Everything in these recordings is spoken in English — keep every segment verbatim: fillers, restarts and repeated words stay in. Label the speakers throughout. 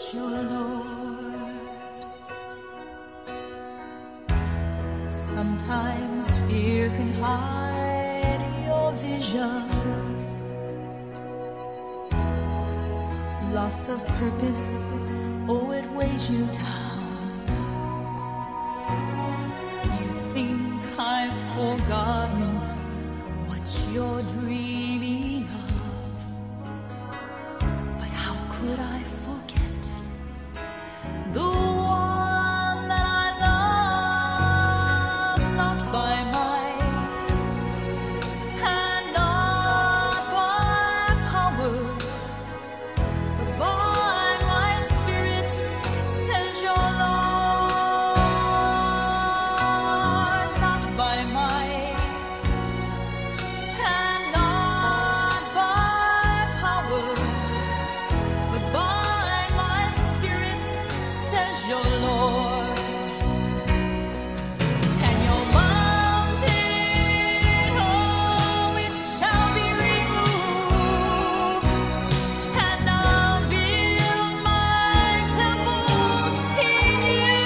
Speaker 1: your Lord. Sometimes fear can hide your vision. Loss of purpose, oh, it weighs you down. You think I've forgotten what you're dreaming of, but how could I forget the one that I love? Not by might and not by power, but by my Spirit, says your Lord. Not by might and not by power, but by my Spirit, says your Lord. And your mountain, oh, it shall be removed, and I'll build my temple in you.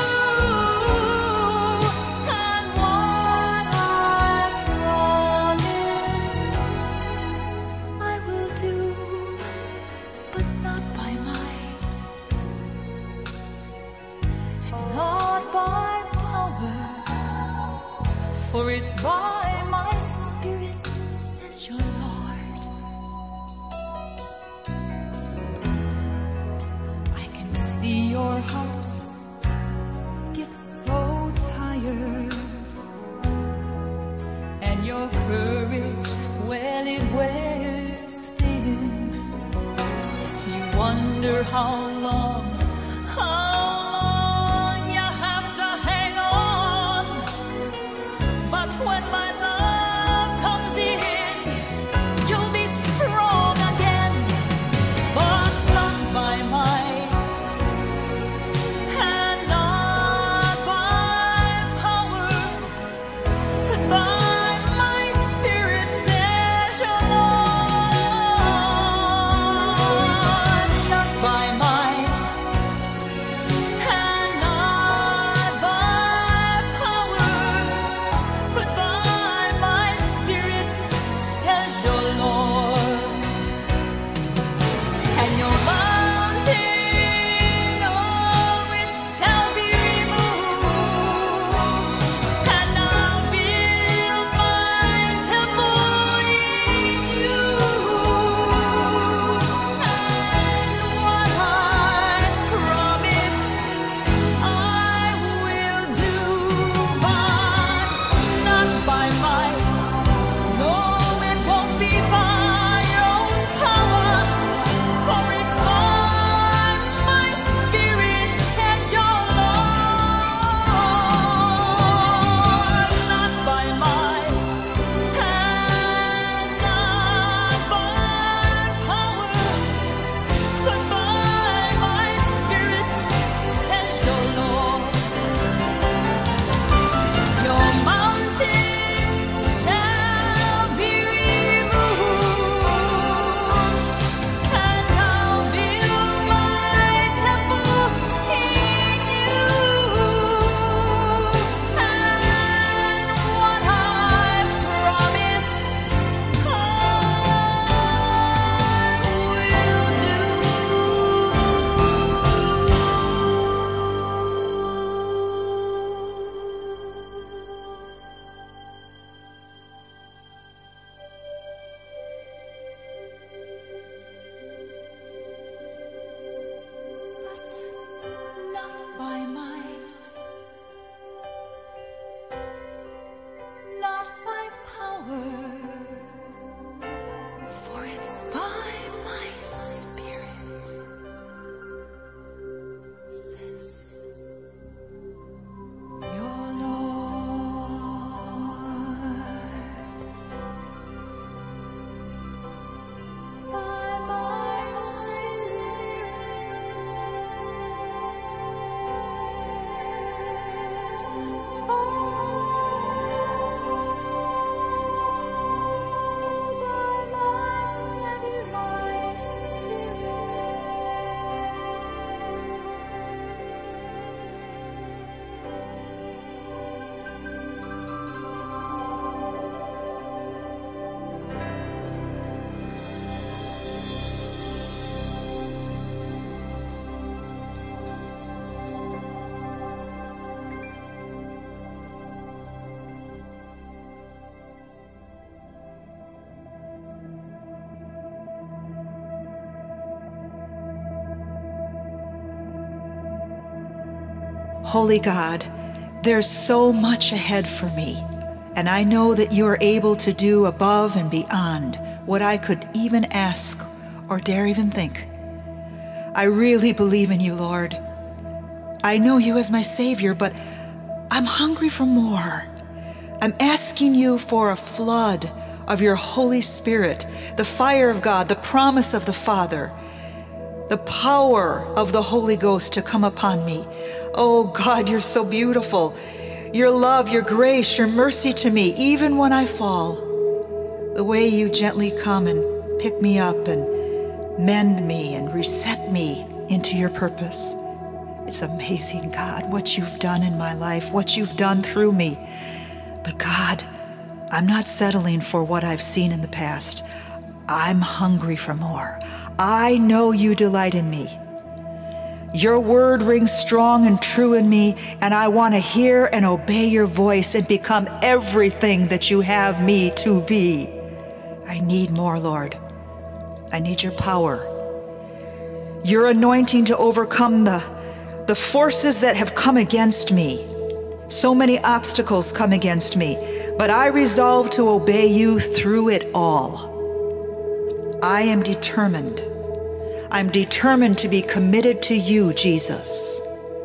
Speaker 1: And what I promise, I will do, but not by might, and not by power, for it's by my Spirit, says your Lord. I can see your heart get so tired, and your courage, well, it wears thin. You wonder how long, how long you have to hang on. But when my love comes in, you'll be strong again. But not by might and not by power, but by my Spirit, says your Lord. Not by might
Speaker 2: Holy God, there's so much ahead for me, and I know that you are able to do above and beyond what I could even ask or dare even think. I really believe in you, Lord. I know you as my Savior, but I'm hungry for more. I'm asking you for a flood of your Holy Spirit, the fire of God, the promise of the Father, the power of the Holy Ghost to come upon me. Oh God, you're so beautiful. Your love, your grace, your mercy to me, even when I fall. The way you gently come and pick me up and mend me and reset me into your purpose. It's amazing, God, what you've done in my life, what you've done through me. But God, I'm not settling for what I've seen in the past. I'm hungry for more. I know you delight in me. Your word rings strong and true in me, and I want to hear and obey your voice and become everything that you have me to be. I need more, Lord. I need your power, your anointing to overcome the, the forces that have come against me. So many obstacles come against me, but I resolve to obey you through it all. I am determined. I'm determined to be committed to you, Jesus.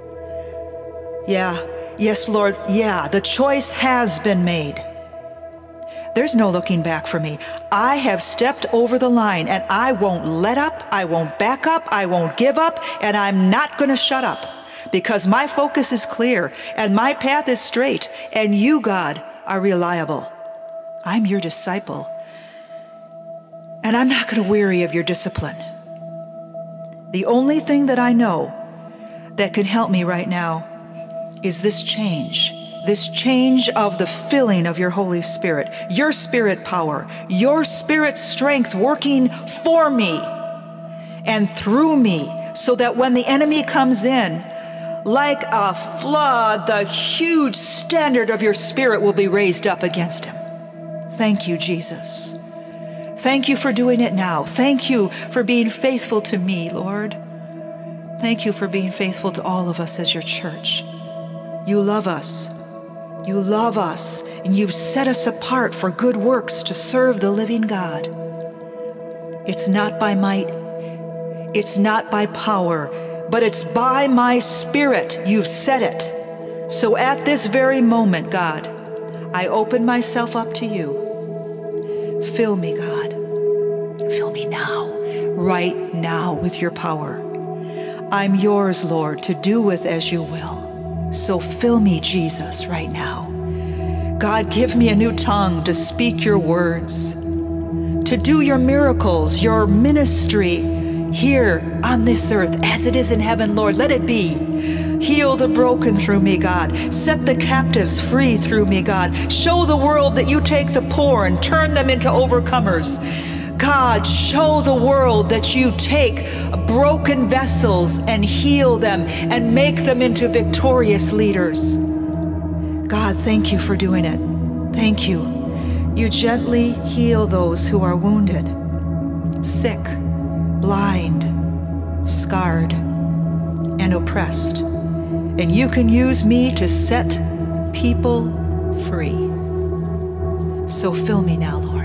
Speaker 2: Yeah, yes, Lord, yeah, the choice has been made. There's no looking back for me. I have stepped over the line, and I won't let up, I won't back up, I won't give up, and I'm not going to shut up, because my focus is clear, and my path is straight, and you, God, are reliable. I'm your disciple, and I'm not going to weary of your discipline. The only thing that I know that can help me right now is this change. This change of the filling of your Holy Spirit, your Spirit power, your Spirit strength working for me and through me, so that when the enemy comes in, like a flood, the huge standard of your Spirit will be raised up against him. Thank you, Jesus. Thank you for doing it now. Thank you for being faithful to me, Lord. Thank you for being faithful to all of us as your church. You love us. You love us, and you've set us apart for good works to serve the living God. It's not by might, it's not by power, but it's by my Spirit you've said it. So at this very moment, God, I open myself up to you. Fill me, God. Fill me now, right now, with your power. I'm yours, Lord, to do with as you will. So fill me, Jesus, right now. God, give me a new tongue to speak your words, to do your miracles, your ministry here on this earth as it is in heaven, Lord. Let it be. Heal the broken through me, God. Set the captives free through me, God. Show the world that you take the poor and turn them into overcomers. God, show the world that you take broken vessels and heal them and make them into victorious leaders. God, thank you for doing it. Thank you. You gently heal those who are wounded, sick, blind, scarred, and oppressed. And you can use me to set people free. So fill me now, Lord.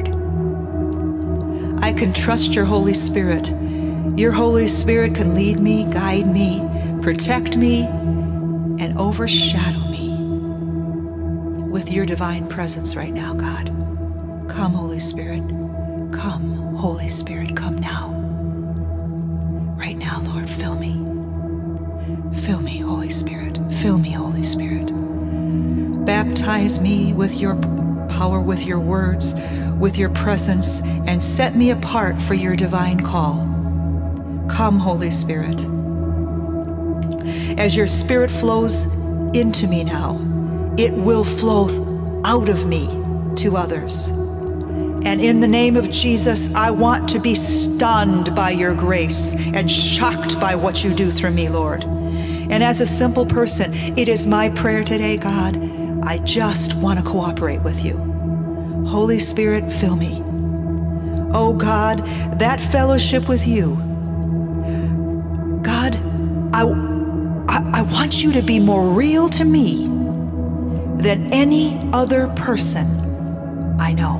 Speaker 2: I can trust your Holy Spirit. Your Holy Spirit can lead me, guide me, protect me, and overshadow me with your divine presence right now, God. Come, Holy Spirit. Come, Holy Spirit. Come now. Right now, Lord, fill me. Fill me, Holy Spirit. Fill me, Holy Spirit. Baptize me with your power, with your words, with your presence, and set me apart for your divine call. Come, Holy Spirit. As your Spirit flows into me now, it will flow out of me to others. And in the name of Jesus, I want to be stunned by your grace and shocked by what you do through me, Lord. And as a simple person, it is my prayer today, God, I just want to cooperate with you. Holy Spirit, fill me. Oh God, that fellowship with you, God, I, I, I want you to be more real to me than any other person I know.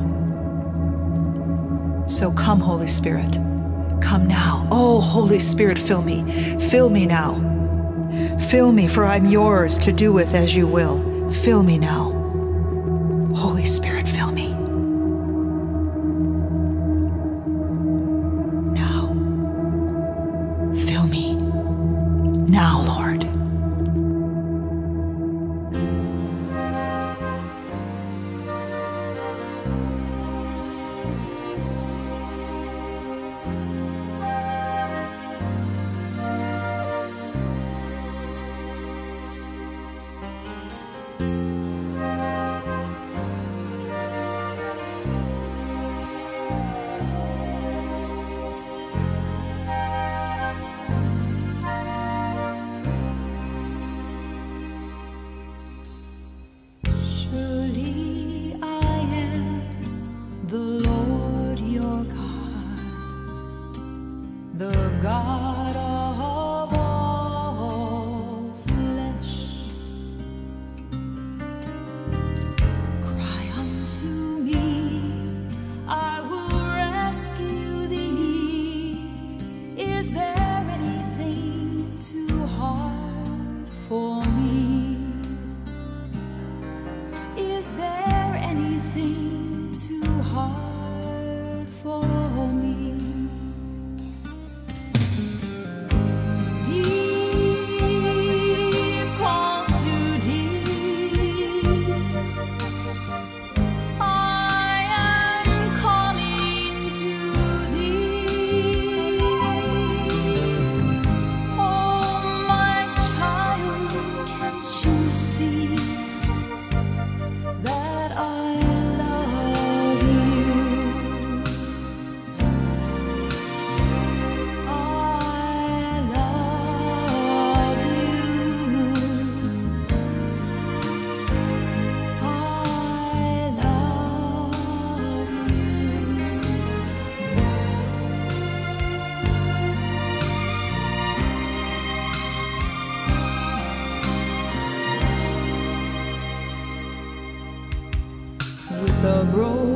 Speaker 2: So come, Holy Spirit, come now. Oh, Holy Spirit, fill me. Fill me now. Fill me, for I'm yours to do with as you will. Fill me now. Holy Spirit, fill me. Now. Fill me. Now, Lord.
Speaker 1: God of all flesh, cry unto me, I will rescue thee. Is there anything too hard for me? Is there anything too hard for me?
Speaker 2: With a broken